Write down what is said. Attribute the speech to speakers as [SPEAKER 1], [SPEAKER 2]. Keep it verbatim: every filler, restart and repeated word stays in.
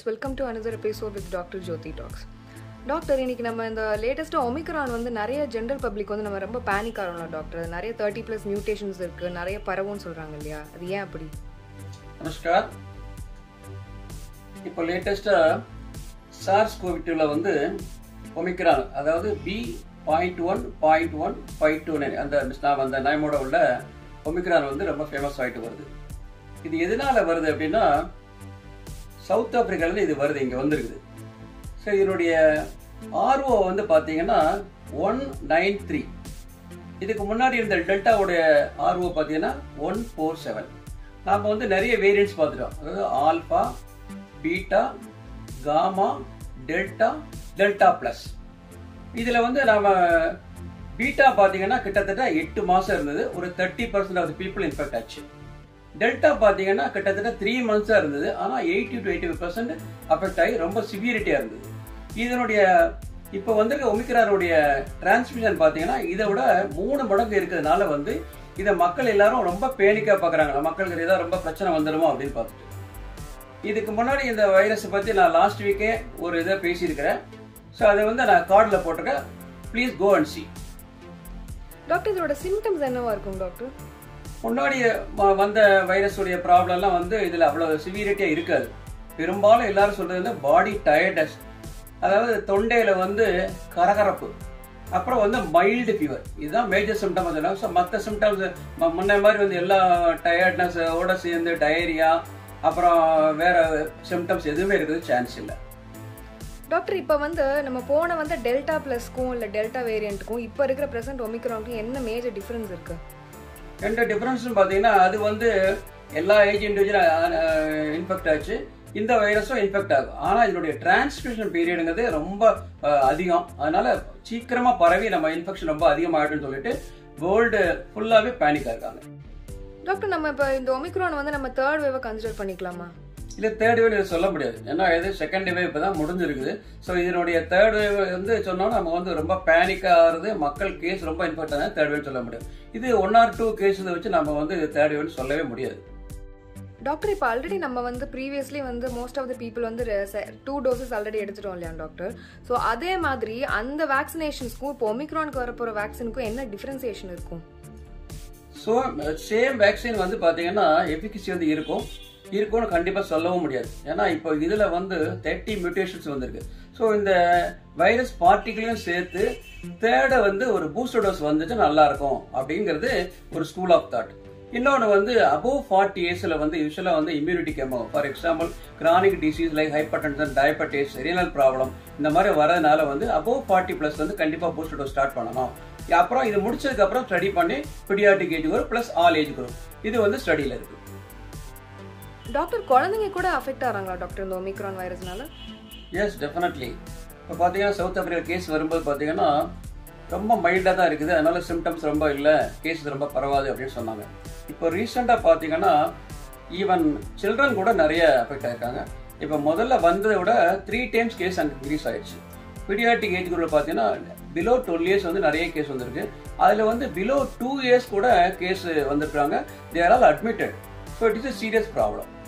[SPEAKER 1] viewers, welcome to another episode with Doctor Jyoti Talks. Doctor, இன்னைக்கு நம்ம இந்த லேட்டஸ்ட்டாக ஒமிக்ரான் வந்து நிறைய ஜென்ரல் பப்ளிக் வந்து நம்ம ரொம்ப பேனிக் ஆகிறோம்ல டாக்டர். நிறைய தேர்ட்டி ப்ளஸ் மியூட்டேஷன்ஸ் இருக்குது, நிறைய பரவும்னு சொல்கிறாங்க இல்லையா, அது ஏன் அப்படி?
[SPEAKER 2] நமஸ்கார். இப்போ லேட்டஸ்ட்டாக சார்ஸ் கோவிட்டில் வந்து ஒமிக்ரான், அதாவது B point one point one five two nine அந்த நாம் அந்த நயமோட உள்ள ஒமிக்ரான் வந்து ரொம்ப ஃபேமஸ் ஆகிட்டு வருது. இது எதனால் வருது அப்படின்னா, சவுத் ஆப்பிரிக்காவில் இது வருது, இங்கே வந்துருக்குது. ஸோ இதனுடைய ஆர்ஓ வந்து பார்த்தீங்கன்னா ஒன் நைன் த்ரீ. இதுக்கு முன்னாடி இருந்த டெல்டாவுடைய ஆர்ஓ பார்த்தீங்கன்னா ஒன் ஃபோர் செவன். நாம் வந்து நிறைய வேரியன்ட்ஸ் பார்த்துட்டோம், அதாவது alpha, beta, gamma, delta, delta plus. இதில் வந்து நாம் பீட்டா பார்த்தீங்கன்னா கிட்டத்தட்ட எட்டு மாதம் இருந்தது, ஒரு thirty percent of people infect ஆச்சு. டெல்டா பார்த்தீங்கன்னா கிட்டத்தட்ட த்ரீ மந்த்ஸாக இருந்தது, ஆனால் eighty to eighty five percent affect ஆகி ரொம்ப சிவியரிட்டியாக இருந்தது. இதனுடைய இப்போ வந்திருக்க ஒமிக்ரானுடைய டிரான்ஸ்மிஷன் பார்த்தீங்கன்னா இதை விட மூணு மடங்கு இருக்கிறதுனால வந்து இதை மக்கள் எல்லாரும் ரொம்ப பேனிக்காக பார்க்குறாங்க. மக்களுக்கு ஏதாவது ரொம்ப பிரச்சனை வந்துடுமோ அப்படின்னு பார்த்துட்டு. இதுக்கு முன்னாடி இந்த வைரஸை பற்றி நான் லாஸ்ட் வீக்கே ஒரு இதை பேசியிருக்கிறேன். ஸோ அதை வந்து நான் கார்டில் போட்டிருக்கேன், please go and see.
[SPEAKER 1] Doctor, இதோட சிம்டம்ஸ் என்னவா இருக்கும் டாக்டர்?
[SPEAKER 2] முன்னாடி வந்த வைரஸுடைய ப்ராப்ளம்லாம் வந்து இதில் அவ்வளோ சிவியரிட்டியாக இருக்காது. பெரும்பாலும் எல்லாரும் சொல்கிறது வந்து பாடி டயர்ட்னஸ், அதாவது தொண்டையில் வந்து கரகரப்பு, அப்புறம் வந்து மைல்டு ஃபீவர். இதுதான் மேஜர் சிம்டம். அதெல்லாம் ஸோ மற்ற சிம்டம்ஸ் முன்ன மாதிரி வந்து எல்லா டயர்ட்னஸோட சேர்ந்து டயரியா அப்புறம் வேற சிம்டம்ஸ் எதுவுமே இருக்குது சான்ஸ் இல்லை.
[SPEAKER 1] டாக்டர், இப்போ வந்து நம்ம போன வந்து டெல்டா ப்ளஸ்க்கும் இல்லை டெல்டா வேரியண்ட்டுக்கும் இப்போ இருக்கிற ப்ரெசென்ட் ஒமிக்ரானுக்கும் என்ன மேஜர் டிஃப்ரென்ஸ் இருக்கு?
[SPEAKER 2] ரெண்டு டிஃப்ரென்ஸ்னு பார்த்தீங்கன்னா, அது வந்து எல்லா ஏஜ் இண்டிவிஜுவல் இன்ஃபெக்ட் ஆச்சு, இந்த வைரஸும் இன்ஃபெக்ட் ஆகும். ஆனால் இதனுடைய டிரான்ஸ்மிஷன் பீரியடுங்கிறது ரொம்ப அதிகம், அதனால சீக்கிரமா பரவி நம்ம இன்ஃபெக்ஷன் ரொம்ப அதிகமாகிடும்னு சொல்லிட்டு வேர்ல்டு ஃபுல்லாகவே பேனிக்காக இருக்காங்க.
[SPEAKER 1] டாக்டர், நம்ம இப்போ இந்த ஒமிக்ரான் வந்து நம்ம தேர்ட் வேவை கன்சிடர் பண்ணிக்கலாமா?
[SPEAKER 2] இல்லை, தேர்ட் வேவ் சொல்ல முடியாது, ஏன்னா இது செகண்ட் வேவ் இப்போ தான் முடிஞ்சிருக்குது. ஸோ இதனுடைய தேர்ட் வேவ் வந்து சொன்னோம்னா நம்ம வந்து ரொம்ப பேனிக் ஆகிறது, மக்கள் கேஸ் ரொம்ப இன்ஃபெக்ட் ஆகுது, தேர்ட் வேவ் சொல்ல முடியாது. இது ஒன் ஆர் டூ கேஸ் வச்சு நம்ம வந்து தேர்ட் வேவ்னு சொல்லவே முடியாது.
[SPEAKER 1] டாக்டர், இப்போ ஆல்ரெடி நம்ம வந்து ப்ரீவியஸ்லி வந்து மோஸ்ட் ஆஃப் த பீப்புள் வந்து டூ டோசஸ் ஆல்ரெடி எடுத்துட்டோம் இல்லையா டாக்டர்? ஸோ அதே மாதிரி அந்த வேக்சினேஷன்ஸ்க்கும் இப்போ ஒமிக்ரானுக்கு வரப்போகிற வேக்சினுக்கும் என்ன டிஃப்ரென்சியேஷன் இருக்கும்?
[SPEAKER 2] ஸோ சேம் வேக்சின் வந்து பார்த்தீங்கன்னா எஃபிகசி வந்து இருக்கும் இருக்கும்னு கண்டிப்பாக சொல்லவும் முடியாது. ஏன்னா இப்போ இதில் வந்து தேர்ட்டி மியூட்டேஷன்ஸ் வந்திருக்கு. ஸோ இந்த வைரஸ் பார்ட்டிகளையும் சேர்த்து தேர்டை வந்து ஒரு பூஸ்டர் டோஸ் வந்துட்டு நல்லா இருக்கும் அப்படிங்கிறது ஒரு ஸ்கூல் ஆஃப் தாட். இன்னொன்று வந்து அபோவ் ஃபார்ட்டி இயர்ஸில் வந்து யூஸ்வலாக வந்து இம்யூனிட்டி கம்மி. For example chronic disease like hypertension, diabetes, renal problem இந்த மாதிரி வரதுனால வந்து அபோவ் ஃபார்ட்டி ப்ளஸ் வந்து கண்டிப்பாக பூஸ்டர் டோஸ் ஸ்டார்ட் பண்ணணும். அப்புறம் இது முடிச்சதுக்கு அப்புறம் ஸ்டடி பண்ணி paediatric age group plus all age group இது வந்து ஸ்டடியில் இருக்கு.
[SPEAKER 1] டாக்டர், குழந்தைங்க கூட அஃபெக்ட் ஆகிறாங்களா டாக்டர் இந்த ஒமிக்ரான் வைரஸ்னால?
[SPEAKER 2] Yes, definitely. இப்போ பார்த்தீங்கன்னா சவுத் ஆப்பிரிக்கா கேஸ் வரும்போது பார்த்தீங்கன்னா ரொம்ப மைல்டாக தான் இருக்குது, அதனால சிம்டம்ஸ் ரொம்ப இல்லை, கேஸ் ரொம்ப பரவாது அப்படின்னு சொன்னாங்க. இப்போ ரீசெண்டாக பார்த்தீங்கன்னா ஈவன் சில்ட்ரன் கூட நிறைய அஃபெக்ட் ஆகிருக்காங்க. இப்போ முதல்ல வந்ததை விட த்ரீ டைம்ஸ் கேஸ் அங்கே இன்க்ரீஸ் ஆயிடுச்சு. பீடியாட்ரிக் ஏஜ் குரூப்பில் பார்த்தீங்கன்னா பிலோ டுவெல் இயர்ஸ் வந்து நிறைய கேஸ் வந்திருக்கு. அதில் வந்து பிலோ டூ இயர்ஸ் கூட கேஸ் வந்திருக்காங்க. They are all admitted. So it is a serious problem.